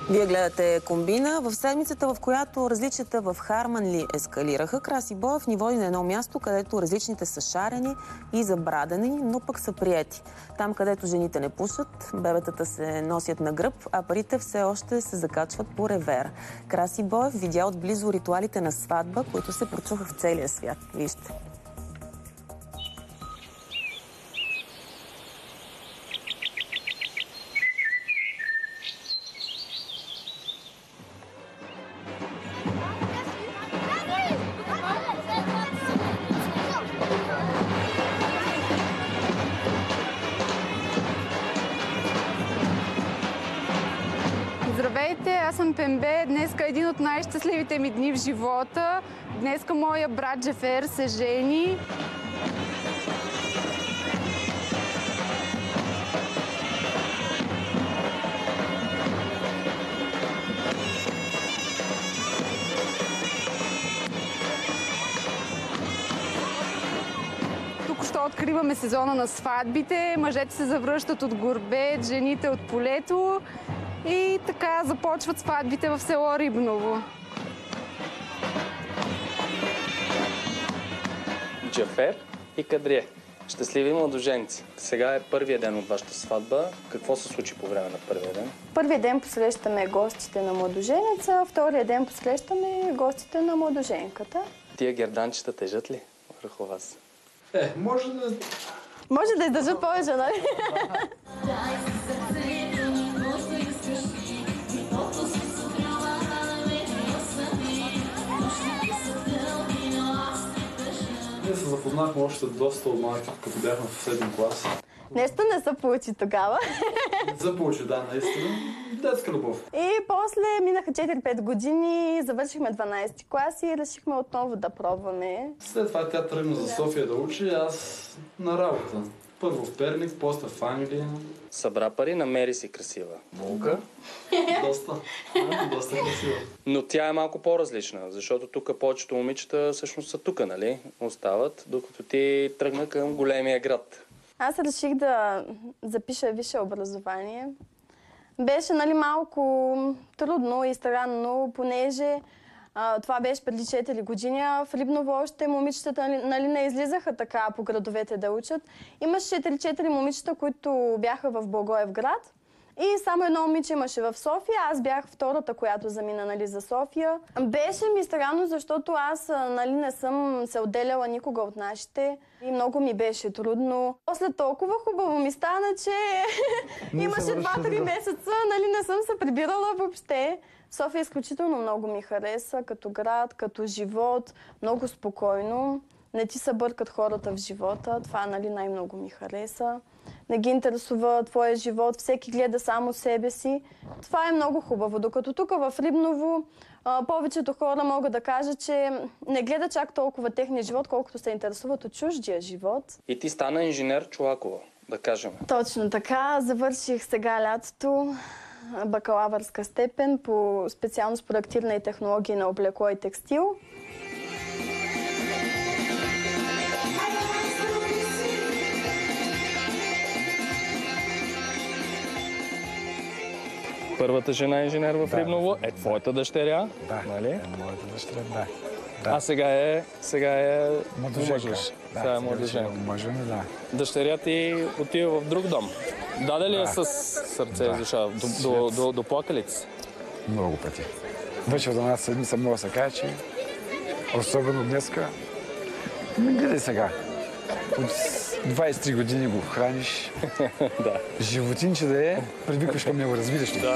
Вие гледате Комбина. В седмицата, в която различията в Харманли ескалираха, Краси Боев ни води на едно място, където различните са шарени и забрадени, но пък са приети. Там, където жените не пушат, бебетата се носят на гръб, а парите все още се закачват по ревер. Краси Боев видя отблизо ритуалите на сватба, които се прочуха в целия свят. Вижте. Здравейте, аз съм Пембе. Днеска е един от най-щастливите ми дни в живота. Днеска моя брат Джефер се жени. Току-що откриваме сезона на сватбите. Мъжете се завръщат от Горбет, жените от полето. И така започват сватбите в село Рибново. Джафер и Кадрие. Щастливи младоженци. Сега е първият ден от вашата сватба. Какво се случи по време на първия ден? Първият ден посрещаме гостите на младоженеца, втория ден посрещаме гостите на младоженката. Тия герданчета тежат ли върху вас? Може да издържат повече, нали? Ние се запознахме още доста от малки, като бяхме в 7 клас. Нещо не се получи тогава. Не се получи, да, наистина. Детска любов. И после минаха 4-5 години, завършихме 12 клас и решихме отново да пробваме. След това тя тръгна за София да учи, аз на работа. Първо в Перник, после в Англия. Събра пари, намери си красива булка. Доста красива. Но тя е малко по-различна, защото тук повечето момичета всъщност са тук, нали? Остават, докато ти тръгна към големия град. Аз реших да запиша висше образование. Беше, нали, малко трудно и странно, понеже това беше преди 4 години, а в Рибново още момичетата, нали, не излизаха така по градовете да учат. Имаше 4 момичета, които бяха в Благоевград. И само едно момиче имаше в София, аз бях втората, която замина, нали, за София. Беше ми странно, защото аз, нали, не съм се отделяла никога от нашите и много ми беше трудно. После толкова хубаво ми стана, че имаше 2-3 месеца, нали, не съм се прибирала въобще. София изключително много ми хареса, като град, като живот, много спокойно. Не ти се бъркат хората в живота, това, нали, най-много ми хареса. Не ги интересува твоя живот, всеки гледа само себе си. Това е много хубаво, докато тук в Рибново повечето хора могат да кажат, че не гледат чак толкова техния живот, колкото се интересуват от чуждия живот. И ти стана инженер Чолакова, да кажем. Точно така, завърших сега лятото бакалавърска степен по специалност проектиране и технологии на облекло и текстил. Първата жена инженер в Рибново е твоята дъщеря, нали? Да, моята дъщеря, да. А сега е младоженка. Сега е младоженка. Мъжваме, да. Дъщеря ти отива в друг дом. Даде ли е с сърце и душа? До плакалица? Много пъти. Вече от една седмица мога да се кажа, че особено днеска. Гледай сега. От 23 години го храниш. Да. Животинче да е, привикваш към него, разбираш ли? Да.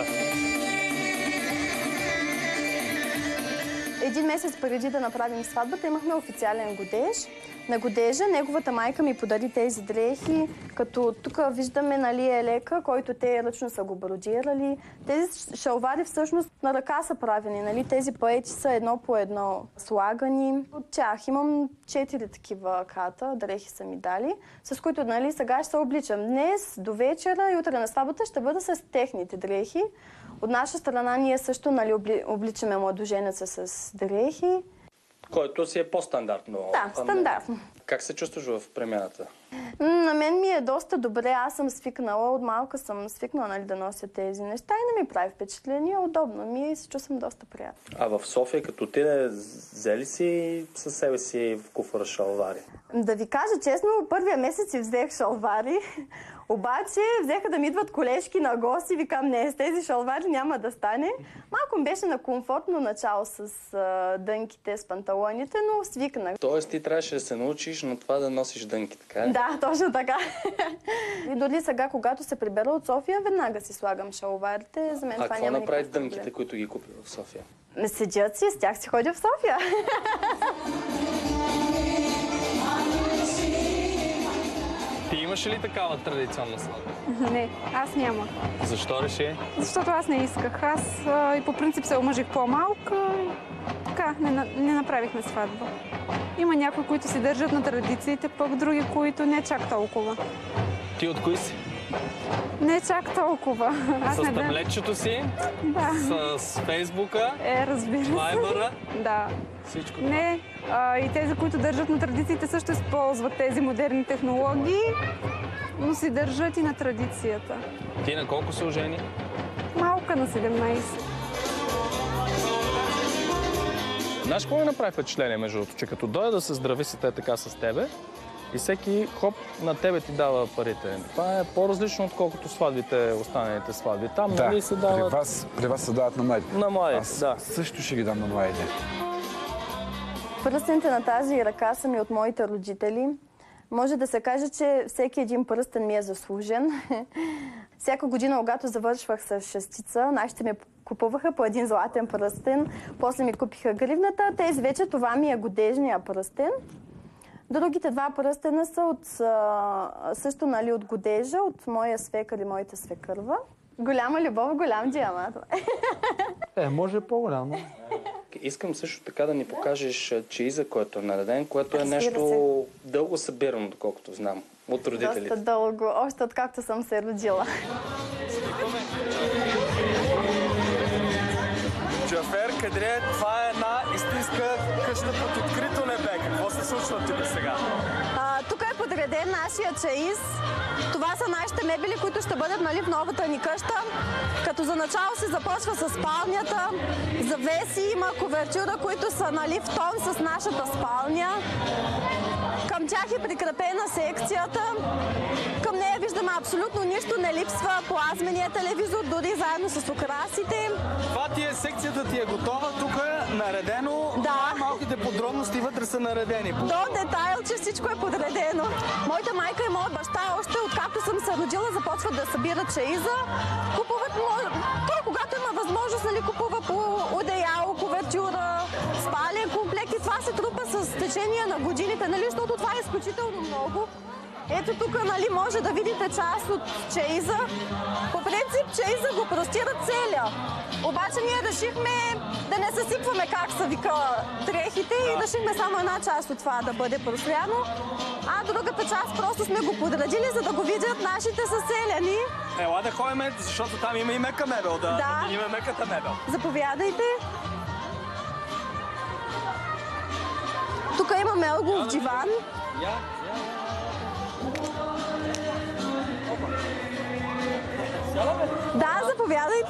Един месец преди да направим сватбата имахме официален годеж. На годежа неговата майка ми подари тези дрехи, като тук виждаме, нали, елека, който те ръчно са го бродирали. Тези шалвари всъщност на ръка са правени, нали? Тези поети са едно по едно слагани. От тях имам 4 такива ката, дрехи са ми дали, с които, нали, сега ще се обличам. Днес до вечера и утре на сватбата ще бъда с техните дрехи. От наша страна ние също, нали, обличаме младоженеца с дрехи. Който си е по-стандартно. Да, стандартно. Как се чувстваш в премяната? На мен ми е доста добре. Аз съм свикнала, от малка съм свикнала, нали, да нося тези неща и не ми прави впечатление. Удобно ми и се чувствам доста приятно. А в София, като отиде, взели си със себе си в куфара шалвари? Да ви кажа честно, първия месец си взех шалвари, обаче взеха да ми идват колежки на гости и викам, не, с тези шалвари няма да стане. Малко ми беше на комфортно начало с дънките, с панталоните, но свикнах. Тоест ти трябваше да се научиш на това да носиш дънки, така ли? Да, точно така. И дори сега, когато се прибера от София, веднага си слагам шалварите. За мен това какво няма направи никакъв проблем. дънките, които ги купи в София? Седят си, с тях си ходя в София. Ти имаш ли такава традиционна сватба? Не, аз няма. Защо реши? Защото аз не исках. Аз и по принцип се омъжих по-малка. Така, не направихме сватба. Има някои, които си държат на традициите, пък други, които не чак толкова. Ти от кои си? Не чак толкова. С таблетчето си? Да. С Фейсбука? Разбира се. Вайбъра? Да. Всичко. Не, и тези, които държат на традициите, също използват тези модерни технологии, но си държат и на традицията. Ти на колко се ожени? Малка, на 17. Знаеш какво ми направи впечатление, между другото, че като дойде да се здрави си те така с тебе и всеки хоп на тебе ти дава парите. Това е по-различно, отколкото сватбите, останалите сватби. Там нали се дават... при вас се дават на младите. На младите, Аз да. също ще ги дам на младите. Пръстените на тази ръка са ми от моите родители. Може да се каже, че всеки един пръстен ми е заслужен. Всяка година, когато завършвах с шестица, нашите ми купуваха по един златен пръстен. После ми купиха гривната. Тези вече това ми е годежния пръстен. Другите два пръстена са също нали, от годежа, от моя свекър и моята свекърва. Голяма любов, голям диамант. Може по-голямо. Искам също така да ни покажеш чеиза, който е нареден, което е нещо дълго събирано, доколкото знам, от родителите. Доста дълго, още откакто съм се родила. Джафер, къде това е една истинска къща под открито небе. Какво се случва тук сега? Тук е подреден нашия чаиз. Това са нашите мебели, които ще бъдат нали, в новата ни къща. Като за начало се започва с спалнята. Завеси има кувертюра, които са нали, в тон с нашата спалня. Към тях е прикрепена секцията. Към нея виждаме абсолютно нищо, не липсва плазмения телевизор, дори заедно с украсите. Това ти е секцията, ти е готова, тук е наредено. Да. Малките подробности вътре са наредени. До детайл, че всичко е подредено. Моята майка и моят баща още откакто съм се родила започват да събират чаиза. Купуват, той когато има възможност, нали, купува по одеяло, кувертюра, спален комплект и това се трупа с течение на годините, нали, защото това е изключително много. Ето тук нали, може да видите част от чеиза. По принцип чеиза го простират целия. Обаче ние решихме да не съсипваме как са вика дрехите и решихме само една част от това да бъде простряно. А другата част просто сме го подредили, за да го видят нашите съселяни. Ела да ходим, защото там има и мека мебел, да видим меката мебел. Заповядайте. Тук имаме ъглов диван. Да, заповядайте.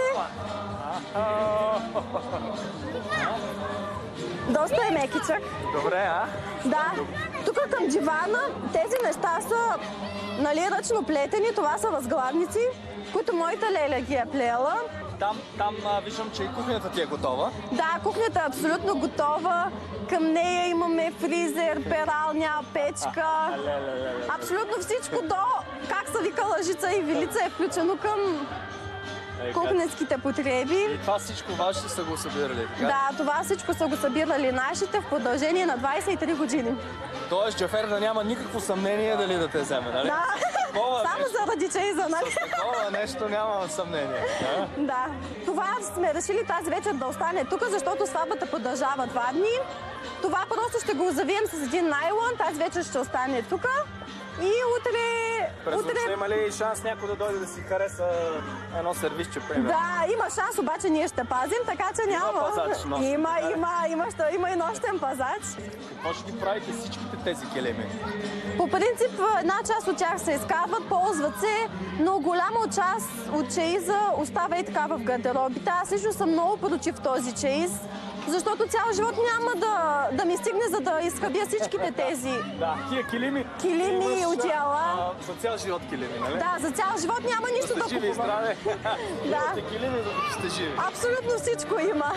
Доста е мекичък. Добре, Да. Тук към дивана тези неща са нали, ръчно плетени. Това са възглавници, които моята леля ги е плела. Там виждам, че и кухнята ти е готова. Да, кухнята е абсолютно готова. Към нея имаме фризер, пералня, печка. Абсолютно всичко до как са вика лъжица и вилица е включено към кухненските потреби. И това всичко вашите са го събирали, така? Да, това всичко са го събирали нашите в продължение на 23 години. Тоест Джафер да няма никакво съмнение дали да те вземе, нали? Да, само заради чеиза, нали? С такова нещо няма съмнение. Да. Това сме решили тази вечер да остане тук, защото сватбата продължава 2 дни. Това просто ще го завием с един найлон, тази вечер ще остане тук. И утре... През нощта има ли шанс някой да дойде да си хареса едно сервизче, примерно? Да, има шанс, обаче ние ще пазим, така че няма. Има пазач нощен. Има и нощен пазач. Какво ще ги правите всичките тези килими? По принцип, една част от тях се изкарват, ползват се, но голяма част от чеиза остава и така в гардеробите. Аз лично съм много против този чеиз, защото цял живот няма да ми стигне, за да изхабя всичките тези тия килими и одеяла. За цял живот килими, нали? Да, за цял живот няма нищо да купувам. Живи и здраве. Да. Килими, за да сте живи. Абсолютно всичко има.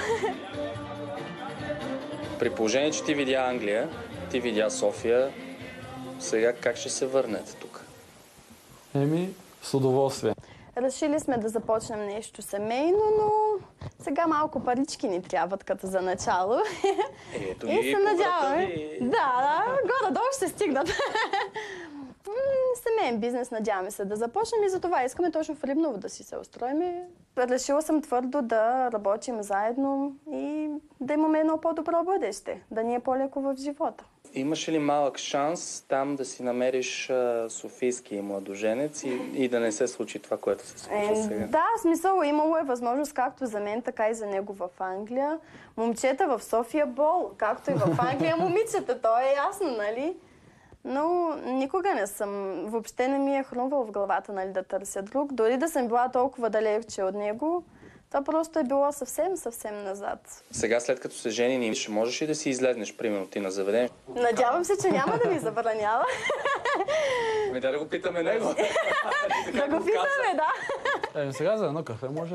При положение, че ти видя Англия, ти видя София, сега как ще се върнете тук? С удоволствие. Решили сме да започнем нещо семейно, но сега малко парички ни трябват като за начало. Ето и се надяваме. Да, горе-долу ще се стигнат. Семейен бизнес, надяваме се да започнем и за това искаме точно в Рибново да си се устроим. Решила съм твърдо да работим заедно и да имаме едно по-добро бъдеще, да ни е по-леко в живота. Имаш ли малък шанс там да си намериш софийски младоженец и да не се случи това, което се случва сега? Да, в смисъл имало е възможност както за мен, така и за него в Англия. Момчета в София бол, както и в Англия момичета, то е ясно, нали? Но никога не съм, въобще не ми е хрумвало в главата, нали, да търся друг. Дори да съм била толкова далече от него, това просто е било съвсем назад. Сега, след като се женени, ще можеш ли да си излезнеш, примерно, ти на заведение? Надявам се, че няма да ми забранява. Да го питаме него. Да го питаме, да. Сега за едно кафе може.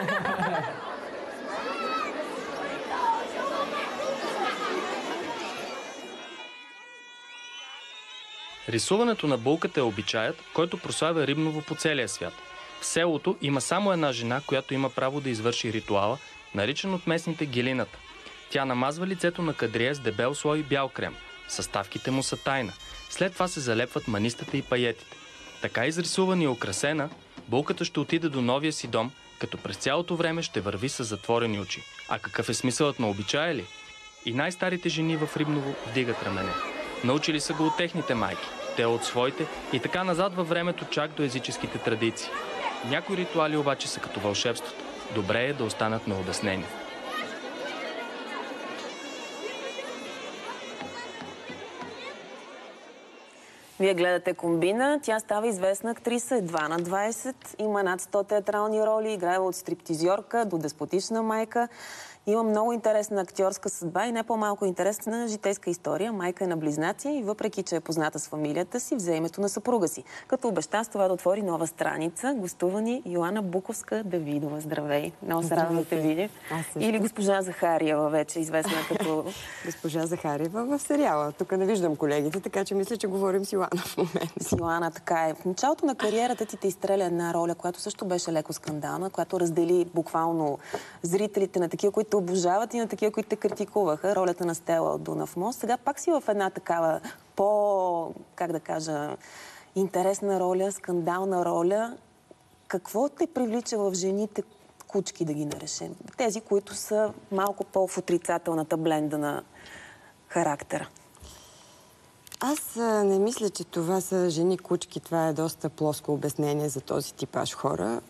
Рисуването на булката е обичаят, който прославя Рибново по целия свят. В селото има само една жена, която има право да извърши ритуала, наричан от местните гилината. Тя намазва лицето на кадрия с дебел слой бял крем. Съставките му са тайна. След това се залепват манистата и паетите. Така изрисувана и украсена, булката ще отиде до новия си дом, като през цялото време ще върви с затворени очи. А какъв е смисълът на обичая ли? И най-старите жени в Рибново вдигат рамене. Научили са го от техните майки, те от своите и така назад във времето чак до езическите традиции. Някои ритуали обаче са като вълшебството. Добре е да останат необяснени. Вие гледате Комбина. Тя става известна актриса, едва на 20. Има над 100 театрални роли, играе от стриптизьорка до деспотична майка. Има много интересна актьорска съдба и не по-малко интересна житейска история. Майка е на близнаци и въпреки, че е позната с фамилията си, взе името на съпруга си. Като обеща с това да отвори нова страница, гостува ни Йоана Буковска-Давидова. Здравей! Много се радвам да те видя. Или госпожа Захариева, вече известна като... Госпожа Захариева в сериала. Тук не виждам колегите, така че мисля, че говорим с Йоана в момента. С Йоана, така е. В началото на кариерата ти те изстреля една роля, която също беше леко скандална, която раздели буквално зрителите на такива, които обожават и на такива, които те критикуваха. Ролята на Стела от Дунав мост. Сега пак си в една такава как да кажа, интересна роля, скандална роля. Какво те привлича в жените кучки, да ги наречем? Тези, които са малко по-в отрицателната бленда на характера. Аз не мисля, че това са жени кучки. Това е доста плоско обяснение за този типаж хора.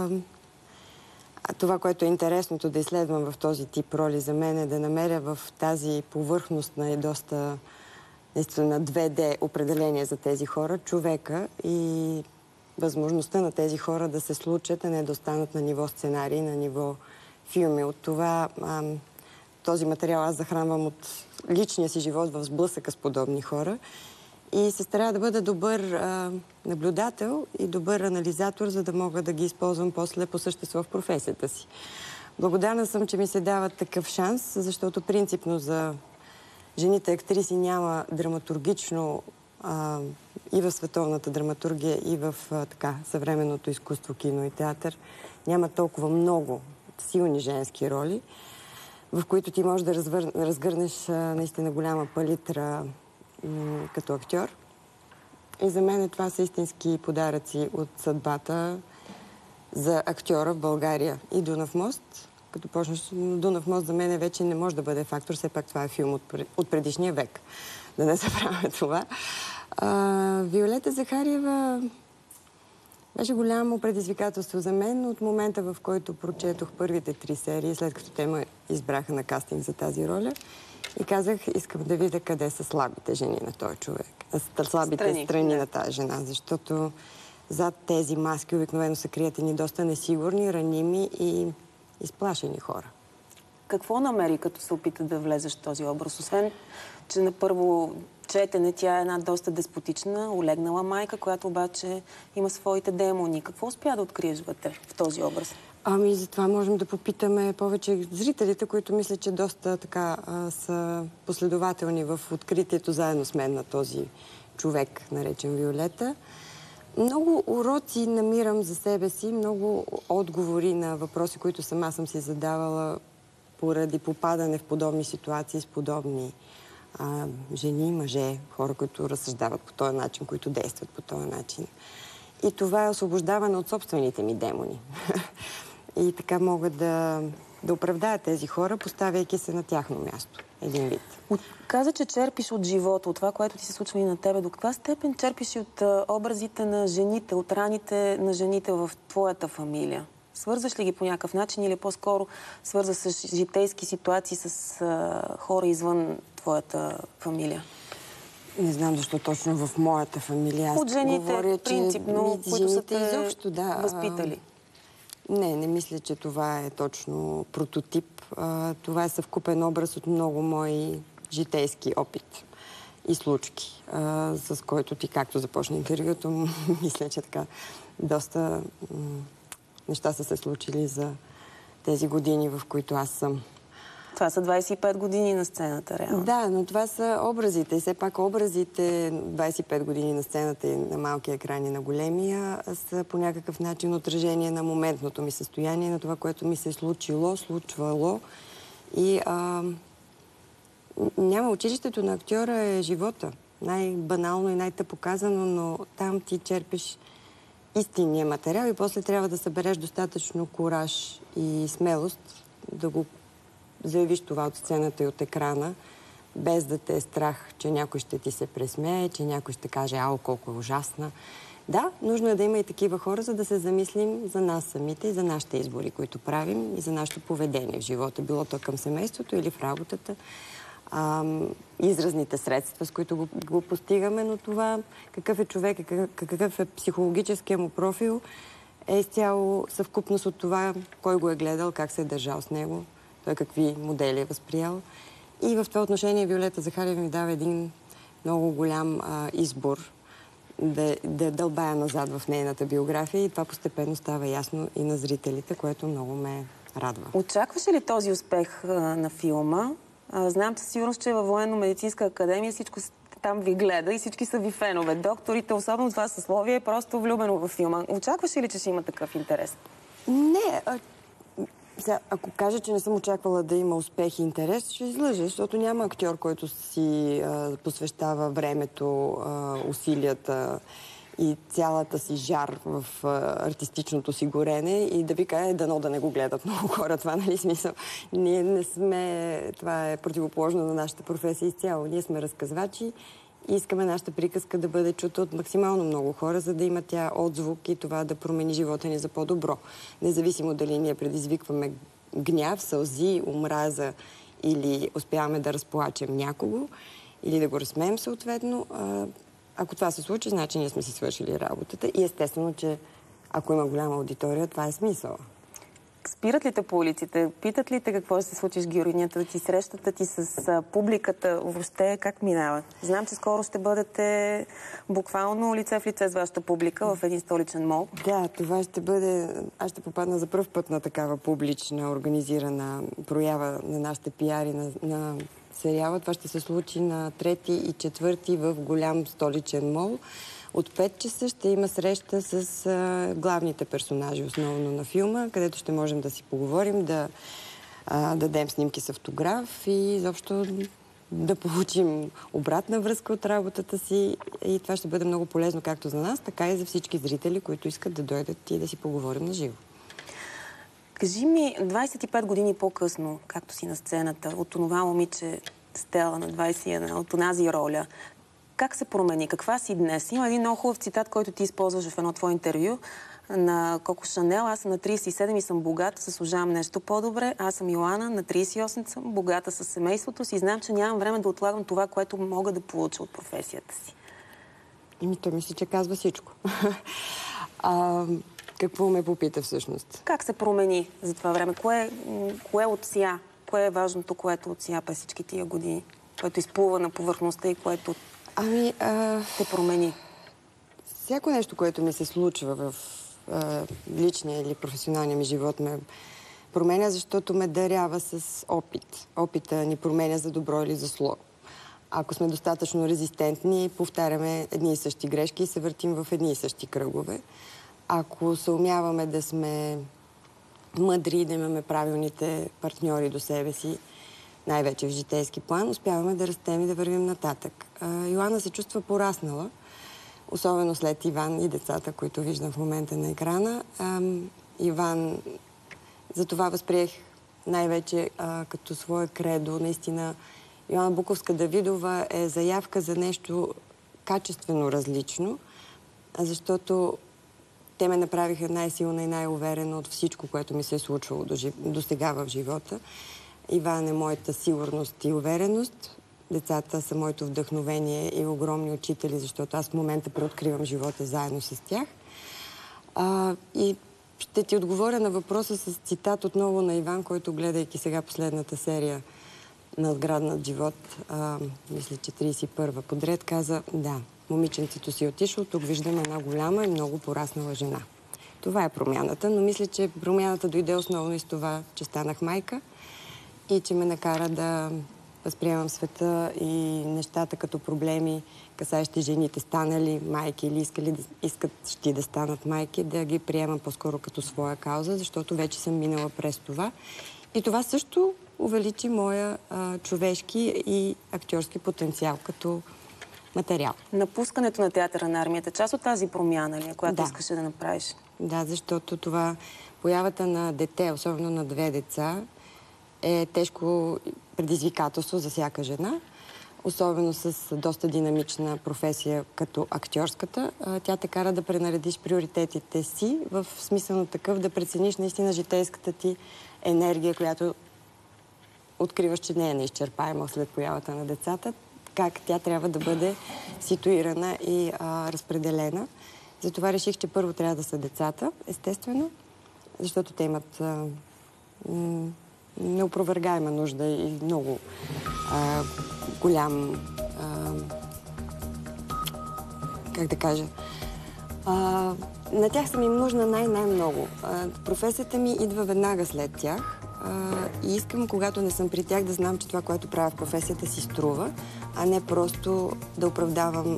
Това, което е интересното да изследвам в този тип роли за мен е да намеря в тази повърхностна и доста наистина 2D определение за тези хора, човека и възможността на тези хора да се случат, а не да останат на ниво сценарий, на ниво филми. От това този материал аз захранвам от личния си живот в сблъсъка с подобни хора и се старая да бъда добър наблюдател и добър анализатор, за да мога да ги използвам после по същество в професията си. Благодарна съм, че ми се дава такъв шанс, защото принципно за жените актриси няма драматургично и в световната драматургия, и в съвременното изкуство, кино и театър. Няма толкова много силни женски роли, в които ти можеш да разгърнеш наистина голяма палитра като актьор. И за мен това са истински подаръци от съдбата за актьора в България. И Дунав мост, като почнеш, Дунав мост за мен вече не може да бъде фактор, все пак това е филм от предишния век. Да не забравяме това. Виолета Захариева беше голямо предизвикателство за мен от момента, в който прочетох първите 3 серии, след като те ме избраха на кастинг за тази роля. И казах, искам да видя къде са слабите жени на този човек. Слабите страни на тази жена, защото зад тези маски обикновено се крият едни доста несигурни, раними и изплашени хора. Какво намери, като се опита да влезеш в този образ? Освен, че на първо четене тя е една доста деспотична, олегнала майка, която обаче има своите демони. Какво успя да откриеш вътре в този образ? Ами, затова можем да попитаме повече зрителите, които мисля, че доста така са последователни в откритието заедно с мен на този човек, наречен Виолета. Много уроци намирам за себе си, много отговори на въпроси, които сама съм си задавала поради попадане в подобни ситуации с подобни жени, мъже, хора, които разсъждават по този начин, които действат по този начин. И това е освобождаване от собствените ми демони. И така мога да оправдая тези хора, поставяйки се на тяхно място. Един вид. Каза, че черпиш от живота, от това, което ти се случва и на тебе. До каква степен черпиш от образите на жените, от раните на жените в твоята фамилия? Свързваш ли ги по някакъв начин или по-скоро свързваш с житейски ситуации с хора извън твоята фамилия? Не знам защо точно в моята фамилия. От жените, принципно, които са те изобщо, възпитали. Не мисля, че това е точно прототип. Това е съвкупен образ от много мои житейски опит и случки, с който ти, както започна интервюто, мисля, че така доста неща са се случили за тези години, в които аз съм. Това са 25 години на сцената, реално. Да, но това са образите. И все пак образите 25 години на сцената и на малкия екран и на големия са по някакъв начин отражение на моментното ми състояние, на това, което ми се е случвало. И няма. Училището на актьора е живота. Най-банално и най-тъпо казано, но там ти черпиш истинния материал и после трябва да събереш достатъчно кураж и смелост да го заявиш това от сцената и от екрана, без да те е страх, че някой ще ти се пресмее, че някой ще каже, ау, колко е ужасна. Да, нужно е да има и такива хора, за да се замислим за нас самите и за нашите избори, които правим и за нашето поведение в живота, било то към семейството или в работата. Изразните средства, с които го постигаме, но това какъв е човек, какъв е психологическия му профил, е изцяло съвкупност от това, кой го е гледал, как се е държал с него, той какви модели е възприял. И в това отношение Виолета Захариева ми дава един много голям избор да дълбая назад в нейната биография и това постепенно става ясно и на зрителите, което много ме радва. Очакваш ли този успех на филма? Знам със сигурност, че във Военно-медицинска академия всичко там ви гледа и всички са ви фенове. Докторите, особено това съсловие, е просто влюбено във филма. Очакваш ли, че ще има такъв интерес? Не. Ако кажа, че не съм очаквала да има успех и интерес, ще излъжа, защото няма актьор, който си посвещава времето, усилията и цялата си жар в артистичното си горене и да ви каже, дано да не го гледат много хора. Това, нали, смисъл? Ние не сме... Това е противоположно на нашата професия изцяло. Ние сме разказвачи и искаме нашата приказка да бъде чута от максимално много хора, за да има тя отзвук и това да промени живота ни за по-добро. Независимо дали ние предизвикваме гняв, сълзи, омраза или успяваме да разплачем някого или да го разсмеем съответно. Ако това се случи, значи ние сме си свършили работата и естествено, че ако има голяма аудитория, това е смисъл. Спират ли те по улиците? Питат ли те какво ще се случи с героинята ти? Срещата ти с публиката? Въобще как минава? Знам, че скоро ще бъдете буквално лице в лице с вашата публика в един столичен мол. Да, това ще бъде... Аз ще попадна за пръв път на такава публична, организирана проява на нашите пиари на сериала. Това ще се случи на 3 и 4 в голям столичен мол. От 5 часа ще има среща с главните персонажи, основно на филма, където ще можем да си поговорим, да дадем снимки с автограф и изобщо да получим обратна връзка от работата си. И това ще бъде много полезно както за нас, така и за всички зрители, които искат да дойдат и да си поговорим на живо. Кажи ми, 25 години по-късно, както си на сцената, от това момиче Стела на 21, от онази роля, Как се промени? Каква си днес? Има един много хубав цитат, който ти използваш в едно твое интервю на Коко Шанел. Аз съм на 37 и съм богата, заслужавам нещо по-добре. Аз съм Йоана, на 38 съм богата със семейството си и знам, че нямам време да отлагам това, което мога да получа от професията си. Той мисля, че казва всичко. Какво ме попита всъщност? Как се промени за това време? Кое отсия? Кое е важното, което отсия през всички тия години? Което изплува на повърхността и което те промени? Всяко нещо, което ми се случва в личния или професионалния ми живот ме променя, защото ме дарява с опит. Опита ни променя за добро или за зло. Ако сме достатъчно резистентни, повтаряме едни и същи грешки и се въртим в едни и същи кръгове. Ако съумяваме да сме мъдри, да имаме правилните партньори до себе си, най-вече в житейски план, успяваме да растем и да вървим нататък. Йоана се чувства пораснала, особено след Иван и децата, които виждам в момента на екрана. Иван, за това възприех най-вече като свое кредо. Наистина, Йоана Буковска-Давидова е заявка за нещо качествено различно, защото те ме направиха най-силна и най-уверена от всичко, което ми се е случвало до сега в живота. Иван е моята сигурност и увереност. Децата са моето вдъхновение и огромни учители, защото аз в момента преоткривам живота заедно с тях. И ще ти отговоря на въпроса с цитат отново на Иван, който, гледайки сега последната серия Надграднат живот, мисля, че 31-а подред, каза: да, момиченцето си отишло, тук виждаме една голяма и много пораснала жена. Това е промяната, но мисля, че промяната дойде основно и с това, че станах майка и че ме накара да възприемам света и нещата като проблеми, касаещи жените, станали майки или искат да станат майки, да ги приемам по-скоро като своя кауза, защото вече съм минала през това. И това също увеличи моя човешки и актьорски потенциал като материал. Напускането на театъра на армията, част от тази промяна ли, която искаше да направиш? Да, защото това, появата на дете, особено на 2 деца, е тежко предизвикателство за всяка жена, особено с доста динамична професия като актьорската. Тя те кара да пренаредиш приоритетите си, в смисъл на такъв да прецениш наистина житейската ти енергия, която откриваш, че не е неизчерпаема след появата на децата, как тя трябва да бъде ситуирана и разпределена. Затова реших, че първо трябва да са децата, естествено, защото те имат неопровергаема нужда и много голям, как да кажа, на тях съм им нужна най-много. Професията ми идва веднага след тях и искам, когато не съм при тях, да знам, че това, което правя в професията, си струва, а не просто да оправдавам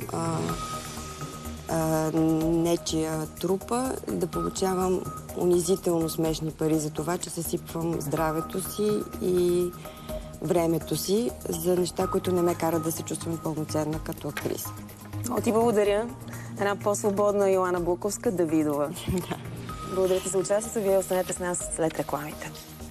нечия трупа, да получавам унизително смешни пари за това, че съсипвам здравето си и времето си за неща, които не ме карат да се чувствам пълноценна като актриса. Много ти благодаря. Една по-свободна Йоана Буковска-Давидова. Благодаря ти за участието. Вие останете с нас след рекламите.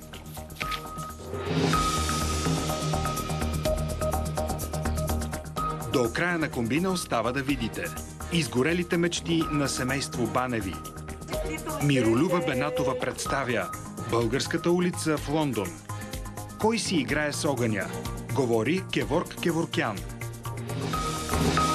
До края на комбина остава да видите изгорелите мечти на семейство Баневи. Миролюба Бенатова представя Българската улица в Лондон. Кой си играе с огъня? Говори Геворг Геворгян.